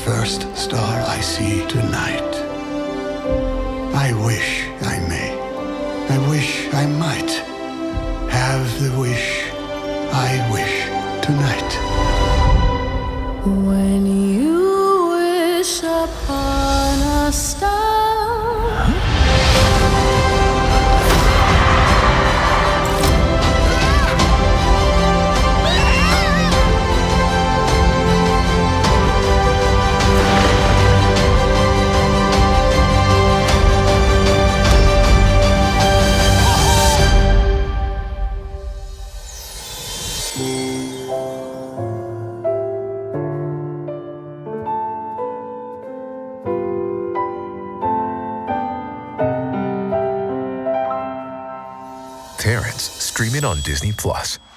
first star I see tonight. I wish I may. I wish I might have the wish I wish tonight. When you wish upon a star. Terrence, streaming on Disney+.